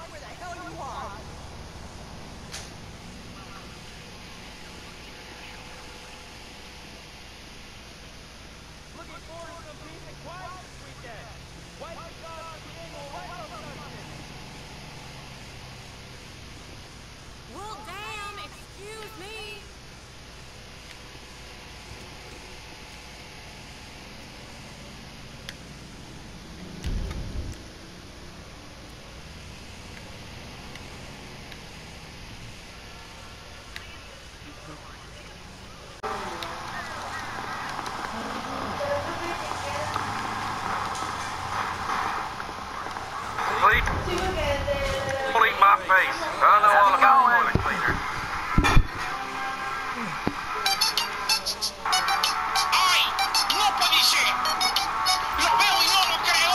Well, damn, excuse me. Please my face. I know all about toilet cleaner. ¡Ay! ¡No puede ser! ¡Lo veo y no lo creo!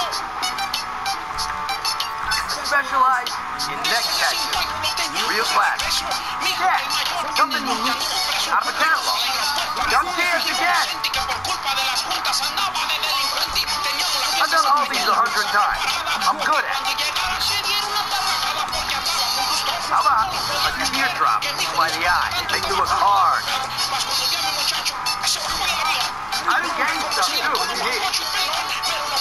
Specialized in neck tattoos. Real classic. Yeah, something unique. Out of a catalog. Got chance again. I've done all these 100 times. I'm good at it. How about a teardrop by the eye? Make you look hard. I do gang stuff too, if you need it.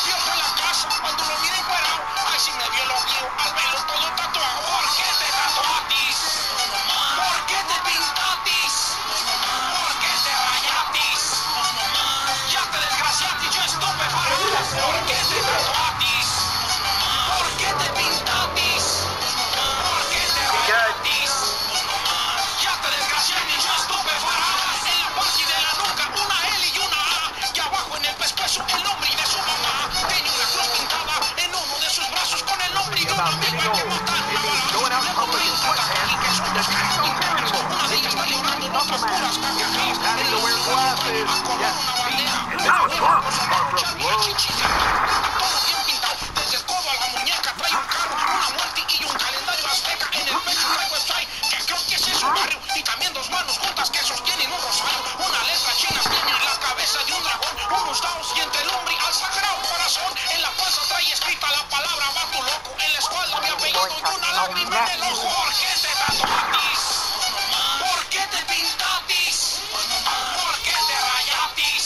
Desde el codo a la muñeca trae un carro, una multi y un calendario azteca. En el pecho traigo strike, que creo que ese es su barrio. Y también dos manos juntas que sostienen un rosario. Una letra china tiene en la cabeza de un dragón, unos dados y entre el hombre al sagrado corazón. En la panza trae escrita la palabra vato loco. En la espalda mi apellido y una lágrima en el ojo. ¿Por qué te tatuatis? ¿Por qué te pintatis? ¿Por qué te rayatis?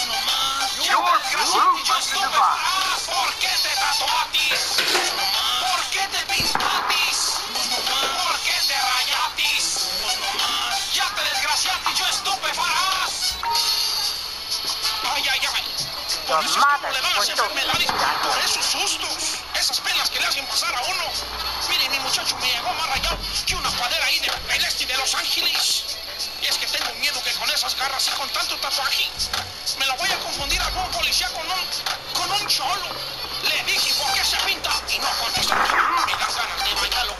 ¿Por qué te tatuatis? ¿Por qué te pintatis? ¿Por qué te rayatis? Ya te desgraciatis, yo estupefarás. Ay, ay, ay. Por eso es que no le dan las enfermedades, por esos sustos, esas penas que le hacen pasar a uno. Mire, mi muchacho me llegó más rayado que una padera ahí del este de Los Ángeles. Y es que tengo miedo que con esas garras y con tanto tatuaje me la voy a confundir a algún policía con un cholo. Le dije, ¿por qué se pinta? Y no contestó. Me dan ganas de bailarlo.